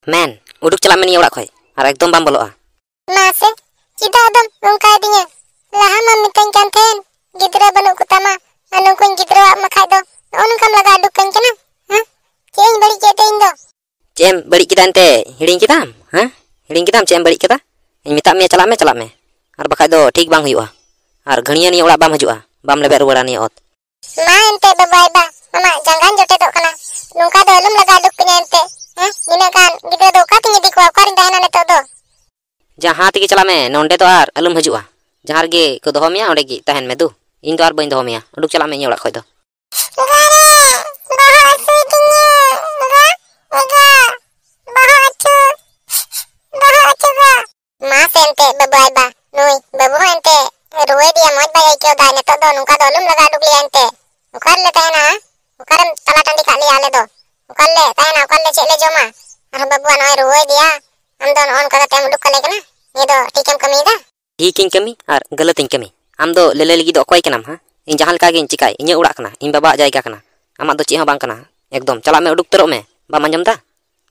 Men, uduk cala men orang koi. Ar ekdom bam boloa. Mase, cida adam nongka dinya. Laha mam mitain kan ten. Gidra banuk kutama. Anu kun gidra makai do. Onu kam laga aduk kan kena. Hah? Ceng balik kita indo. Cem balik kita ente. Hiring kita. Hah? Hiring kita cem balik kita. Ini minta me cala me. Ar bakai do ठीक bang huyuah. Ar घणिया ni orang bam hajua. Bam lebih ruara ni ot. Ma ente babai ba. Mama jangan jote dok kana. Nongka do lum laga aduk punya ente. Hah? Nina kan gidra do ka tingi dikwa karin dahana neto do. Jahan tigi cala me nonde to ar alum hajua. Jahar ge ko doho miya onde gi tahen me du. इन तो are बइन दोहो मिया उडुक चला में ओड़ा खय दो मा सेंते बबाई बा नुई बबु एंते रुए दिया मत बाय क्यों दाने तो दो नुका दोलुम लगा डुगली एंते उकर ले तहना उकरम तला टंडी खाली आले दो उकर ले तहना उकर ले चले जोमा अर बबु नय रुए दिया हम दोन ऑन करते हम उडुक कले कना ये दो ठीकम कमी दा ठीकिन कमी आर गलतिन कमी आम दो लेले लगी दो कोई कनाम हां इन जहां लका गिन चिकाय इnya उड़ा कना इन बाबा जायगा कना आमा दो ची हं बांग कना एकदम चला में उडुक तरो में बा मंजम दा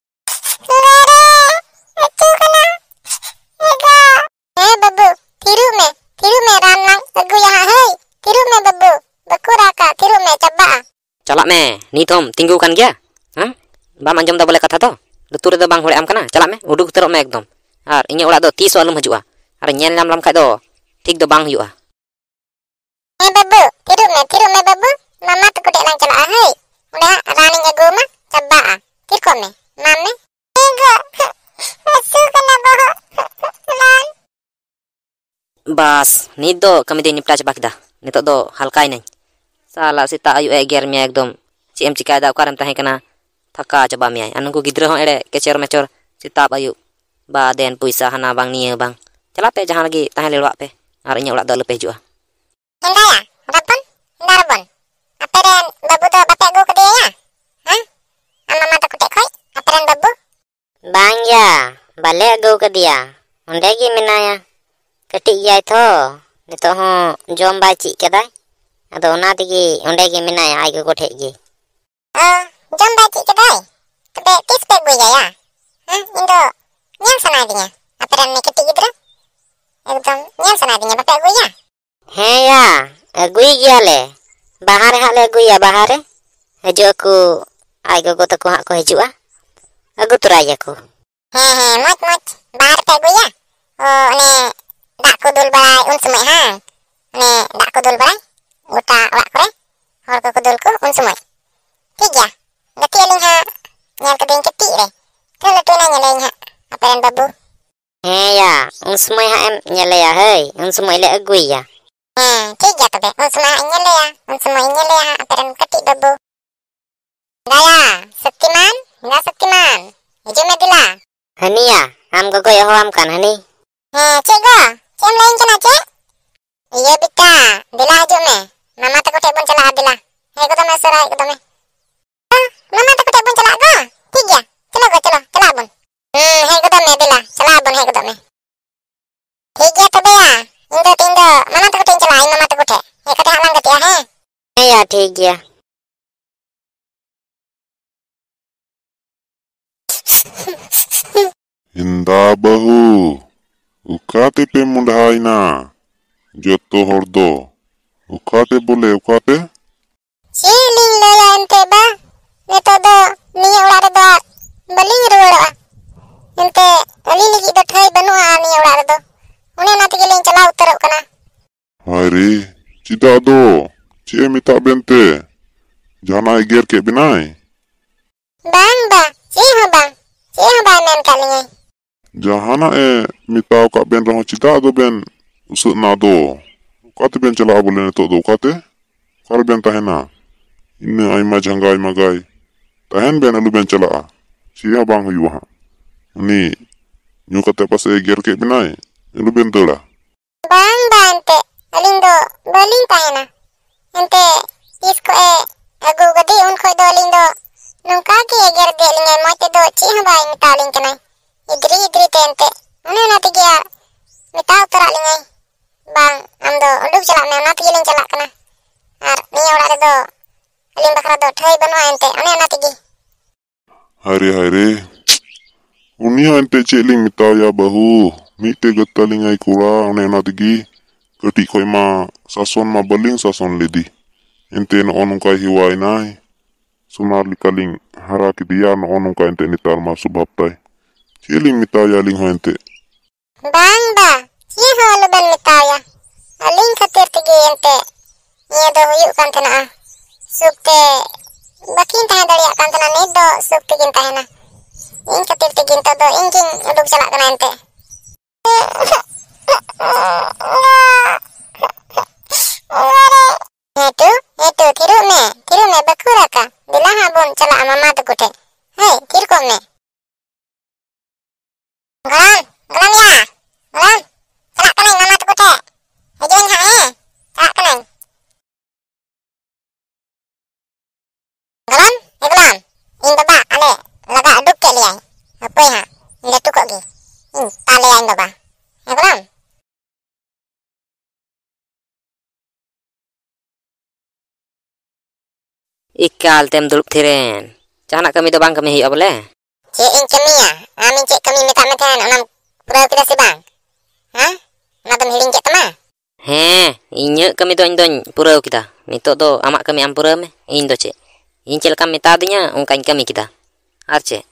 अच्छू कना एगा ए बब्बू थिरु में राम नाम अगु यहां है थिरु में बब्बू बकुरा का थिरु में चब्बा चला में नीतम तिंगु kan गया हां बा मंजम दा बोले कथा तो लुतुर दो बांग होड़े आम कना चला में उडुक तरो में एकदम आर इnya उड़ा दो 30 वालुम हजुआ आर ñel lam lam खाय दो ठीक दो बांग हुआ ए बब्बू थिरु में बब्बू मामा तो कुटे lang चला है उड़ा रानी अगु मा चब्बा थिर को में नाम में एगा अच्छू कना बहो लान बस नीत दो कमी दे निपटा चबा किदा नितो दो हल्काई नहीं साला सीता आयु एगेर में एकदम चेम चिकाय दा ओकारम ताहे कना थका चबा मियाय अनु को गिद्रा हो एड़े केचर मेचर सीता आयु बा देन पैसा हना बांग निया बांग चलाते जहां लगी ताहे लेड़वा पे आर इnya ओड़ा दो लपे हिजुआ हिंदाया रपन हिंदारबन अपेरन बब्बू तो बापे अगु कदे या हां अम्मा तो कुटे खोय अपेरन बब्बू बांगया बाले अगु कदिया ओंडे गी मेनाया कटी गया थो नितो हो जोम बाय ची केदाय अदो ओना दिगी ओंडे गी मेनाया आइ गो ठे गी जोम बाय ची केदाय तबे तीस पे गुया या हां इंदो न्याल सना दिया अपेरन ने कटी गिद्रा एकदम न्याल सना दिया बापे गुया हैं या अगुई गया ले बाहर हाले अगुया बाहर हजो को आइ गो तको हा को हिजुआ अगु तुराया को हैं मत बाहर पे गुया ओ ने dak ko dul barai un sumai ha ne dak ko dul barai uta wak kore hor ko dul ko un sumai ठीक ya dati aling ha nyal ka ding keti re tele tu na nyaleng ha aperan babu हैं या उन समय हा em nyale ya hei un समय le agui ya ठीक ya tobe un sumai nyale ya un sumai nyale ha aperan keti babu daya saktiman ijo me dila hani ya am go yo am kan hani cego cem lain kena cek iya bita dila haju me mama takut tebon cela dila hei ko tome serai ko tome mama takut tebon cela ga ठीक ya चलो bun hei ko tome dila cela bun hei ko tome ठीक ya tobe ya indo mama takut cela ai mama takut hei kata halang ketia he ya ठीक ya Inda bahu ukate pe mundhaina joto hordo ukate bole ukate siling loya ente ba neto do niya ora do baling ruwa ente ali ligi do thai banua niya ora do une na tigi ling chala utarok kana hari cida do cie mita bente jana eger ke binai bang ba si ha ba men kalingai jahana mitau ka ben roh cida do ben usuk na do ukate ben chala bole neto do ukate kar ben tahena inne aima jangai magai tahen ben alu ben chala cia bang huyuha ni nyu kate pas eger ke binai alu ben tola bang ba ente aling do baling tahena ente isko agu gadi un khoi do aling do nungka ki eger de lingai moite do chi ha ba ing taling kanai idri tente une na tigia mitau tara lingai bang amdo uduk chala me na tigi ling chala kana ar niya ora do aling bakra do thai banwa ente une na tigi hari Uni hon ente cek ling mitaya bahu. Mite gata lingai kura one na tigi. Ketik koi ma sason ma baling sason ledi. Ente no onung kai hiwai nai. Sunar likaling hara kidia no onung kai ente nitar ma subhaptai. Cek ling mitaya ling hon ente. Bang ba, cie ho luban mitaya. Aling khatir tigi ente. Ia do huyuk kan tena. Sukte bakin tahan dariak kan tena nido sukte gin tahena. Ing khatir tigi ente do injing uduk jalak kena ente. Itu tiru me bakuraka. Dilaha bon cala mama tu kute. Hei, tirko me. Galam ya. Galam. Cala kaneng mama tu kute. Hajuin ha cala kaneng. Galam. In baba ale laga aduk ke liai. Apa ya? Ila tu kok gi. Tale in baba. Galam. Ikal tem duluk thiren. Jahanak kami do bang kami hiya boleh. Cik ing kami ya. Amin cik kami minta meten onam pura kita si bang. Ha? Nadam hiling cik tama. He, inya kami do indon pura kita. Nitok do amak kami am pura me. Indo cik. Incel kami tadinya ungkain kami kita. Arce.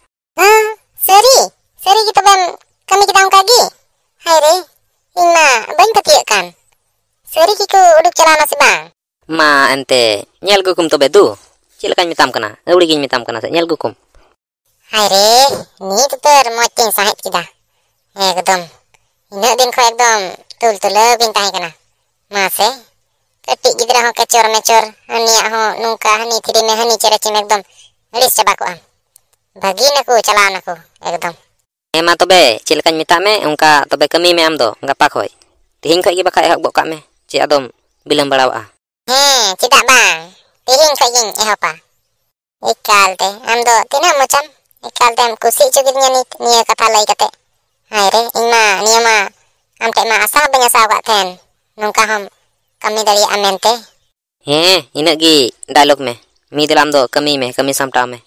Seri kita bang kami kita ungkagi. Hai re. Inna bang ketiak kan. Seri kiku uduk celana si bang. Ma ente nyel gukum to bedu. Cilakan mitam kana. Euligin mitam kana nyel gukum. Hai re. Ni tutur moceng sahit kita. Ekdom. Ina din ko ekdom tul bin tahi kana. Mase. Ketik gidra ho kecor mecor. Hania ho nungka hani tiri me hani cerecim ekdom. Lis coba ko am. Bagin aku calan aku ekdom. Ema tobe cilakan mitame ungka tobe kami me am do ngapa khoi. Tihin khoi gi bakai hak bok me. Ci adom bilang balawa. Tidak bang. Tihin kau jing apa? Ikal te, amdo tina macam ikal te kusi cugitnya nia kata lay kate. Hai re, ingma nia ma am te ma asal banyak sawak ten. Nungka ham kami dari amente. Ina gi dialog me. Mi dalam do kami samta me.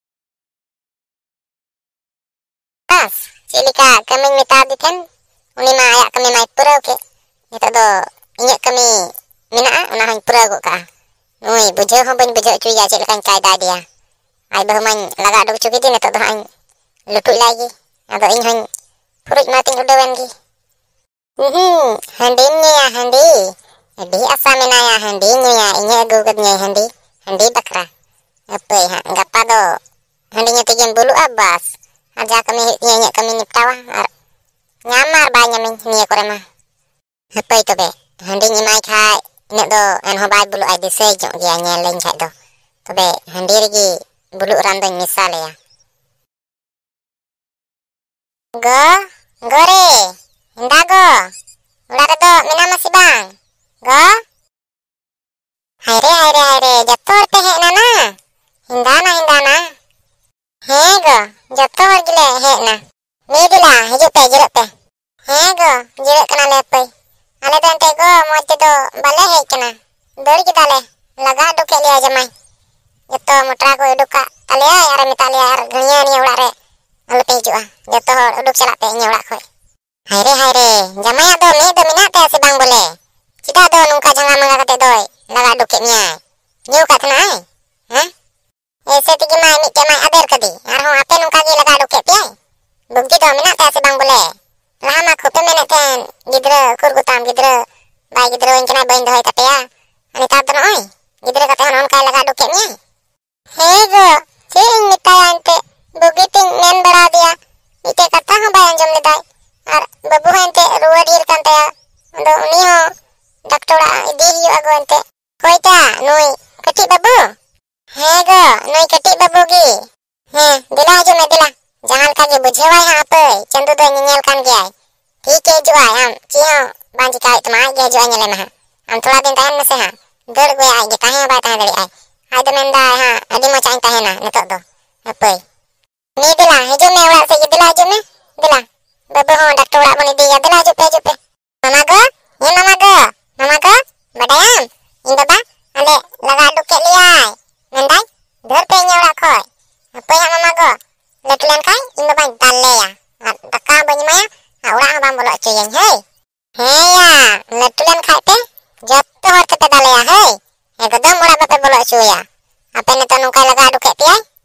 Pas, cilika kami minta di ten. Uni ma ayak kami mai pura ke. Nito do inyak kami mina ona hang pura go ka. Noi bujau hom ben bujau cuy ya cek kan kaida dia. Ai bah man laga do cuki din to hang lutut lagi. Ado ing hang purut mating udawan gi. Handinya ya handi. Jadi asa mina ya handinya ya inya gugatnya handi. Handi bakra. Apa ya ngapa do. Handinya tigen bulu abas. Aja kami nya kami niptawa. Nyamar banyak min nia korema. Apa itu be? Handi nyimai kai nek do en hobai bulu ai disay jong dia nyeleng kai do. Tobe handi lagi bulu randong misal ya. Gore. Indago. Udah do mina masih bang. Go. Haire jatuh teh nana. Hindana. Go. Jatuh gile na. Ni dila hijup pe jeruk pe. Go. Jeruk kena lepai. Ale do ente go moite do bale hej kena. Dor kita le laga do ke liya jamai. Joto motra ko uduka tale ay are mitale ar ganya ni ulah re. Ale pe hijua. Joto uduk celak pe nya ulah koi. Haire jamai do me do minat te si bang boleh. Cida do nungka janga manga kate doi. Laga do ke nya. Nyu ka tena ai. Ha? Ese tigi mai mi ke mai ader kadi. Arho ape nungka gi laga do ke pi ai. Bukti do minat te si bang boleh. Lama ko pe meneten gidra kurgutam gidra bai gidra yang kena bain dohai kate ya ani ta dono oi gidra kate on kai laga do ke nya go cing mitaya ante bugiting men bara dia mite kata ho bayan jom le dai ar babu ante ruwa dir kan ta ando uni ho doktora idi hiu ago ante koita noi kati babu go noi kati babu gi dila jom dila jangan kage bujewai ha apa cendu do nyel kan gi ai ठीक है जो आया हम जी हाँ बांजी का तुम्हारे ये जो आने लगा हम थोड़ा दिन तहन में से हाँ दर गए आए जिता है बात है दरी आए आए तो मैं हाँ अभी मचाइन तहन ना नितो दो apa ni दिला है जो मैं वाला से ये दिला जो मैं दिला बाबू हाँ डॉक्टर वाला बने दिया दिला जो पे mama go badayam in baba ale laga duke liai mendai dor pe nya ora koi apa ya mama go letulan kai in baba dal daleya. Daka bañ maya, orang bang bolok cuyen, hei. Heya, letulen kate, joto hor tepe daleya, hei. Egodom orang bape bolok cuya. Apa ini tuh nungkai laga aduk tiay?